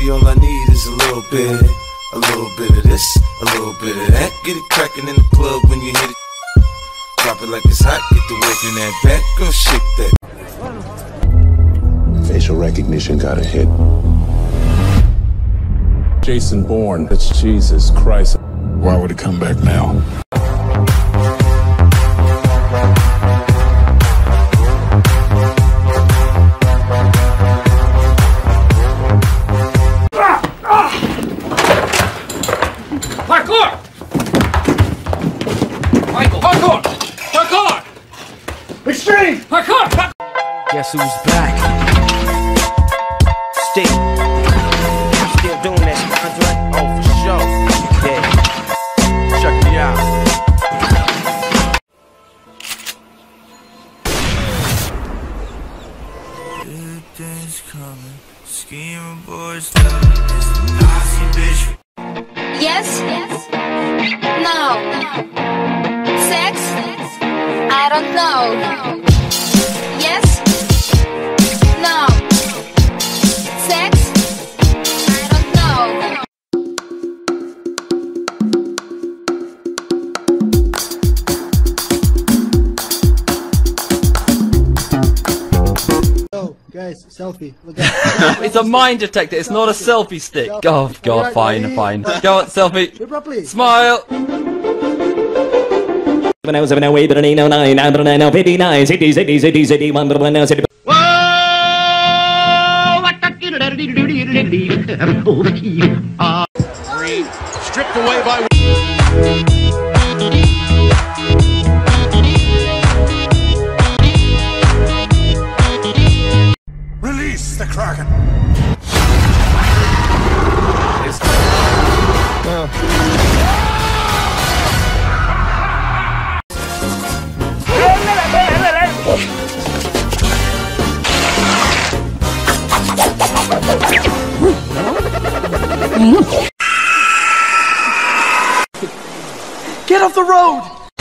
baby, all I need is a little bit of this, a little bit of that. Get it crackin' in the club when you hit it. Drop it like it's hot, get the work in that back, girl, shake that. Facial recognition got a hit. Jason Bourne, that's Jesus Christ. Why would it come back now? Parkour! Michael, parkour! Parkour! Extreme! Parkour! Guess who's back? Still doing that, Andre? Oh, for sure. Yeah. Check me out. Good days coming, scheming boys loving this Nazi bitch. Yes? No. Sex? I don't know. Yes? No. Sex? I don't know. Oh, guys, selfie. Look at It's a mine detector, it's not a selfie stick. Oh god, fine, fine. Go on, selfie. Smile! Stripped away by... Release the Kraken! Get off the road!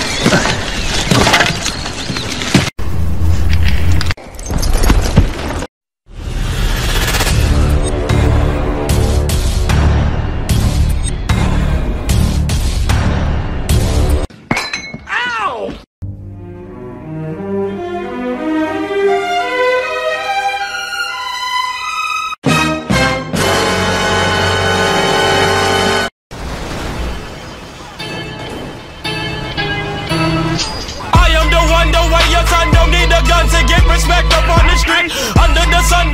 To get respect up on the street, under the sun.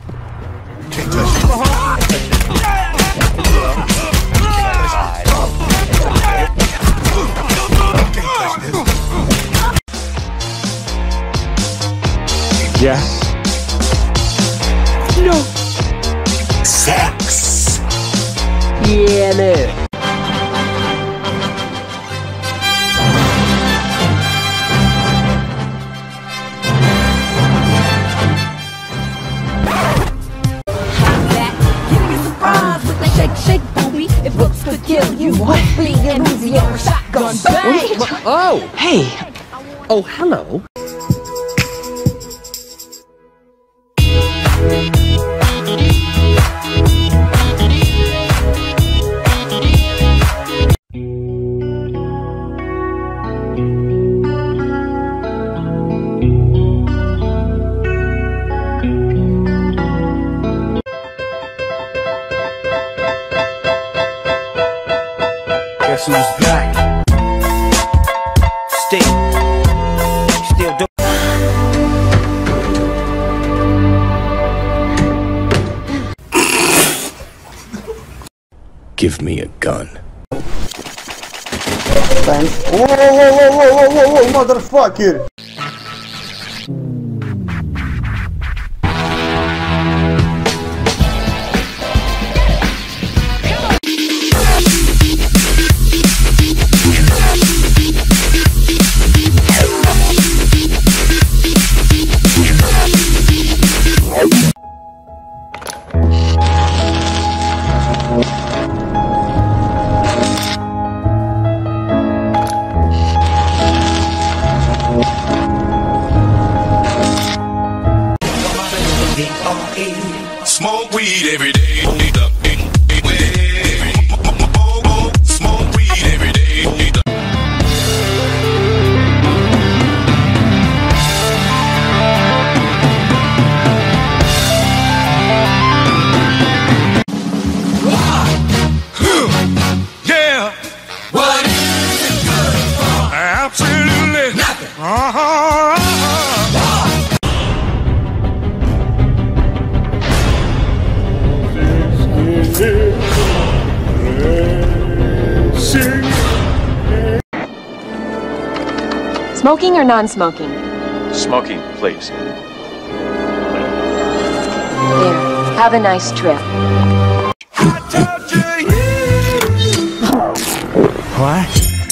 Yes. No. Sex! Yeah, no. Shake, booby. If looks could kill you, what? Being easy or shotgun bang. Oh, hey. Oh, hello. Guess who's back? Still doing. Give me a gun. Whoa, motherfucker! Smoke weed every day. Smoke weed every day. Yeah. What is it good for? Absolutely nothing. Smoking or non-smoking? Smoking, please. There. Have a nice trip. What?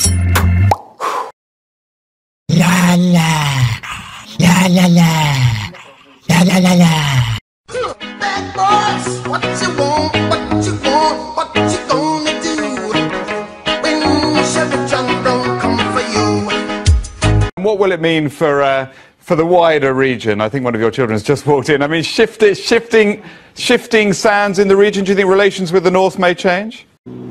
La la. La la la. La la la la. Bad boys, what you want, what you want, what you gonna do when Chevy John don't come for you? What will it mean for the wider region? I think one of your children has just walked in. I mean, shifting sands in the region. Do you think relations with the North may change?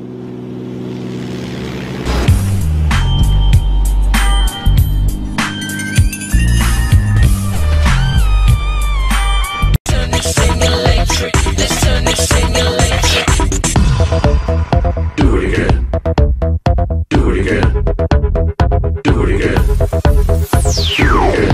Do it again. Do it again. Do it again. Do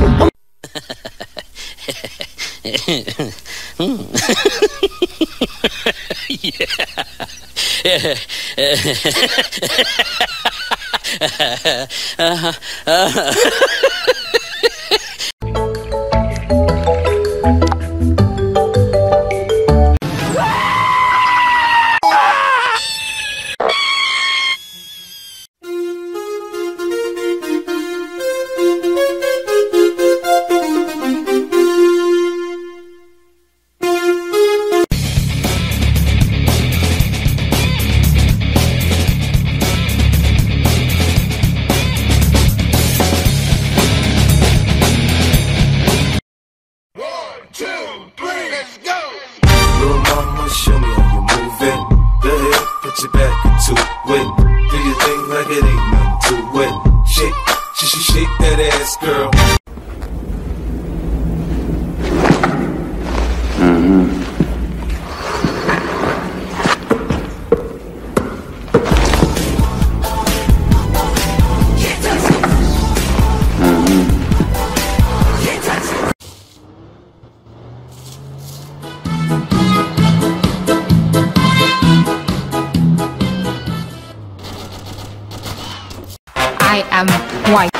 Show me how you move it. Go ahead, put your back into it. Do your thing like it ain't nothing to it. Shake that ass, girl. I am white.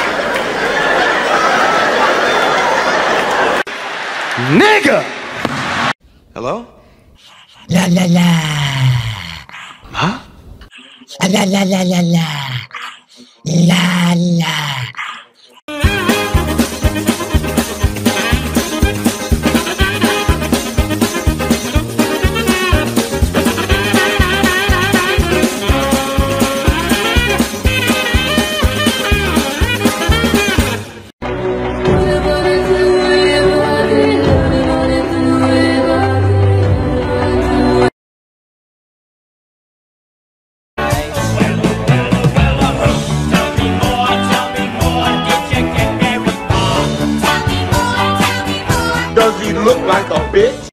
Nigga! Hello? La la la. Huh? La la la la la. La la. Does he look like a bitch?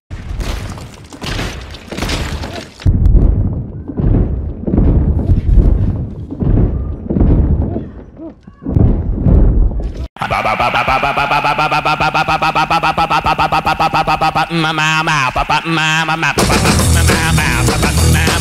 Mama.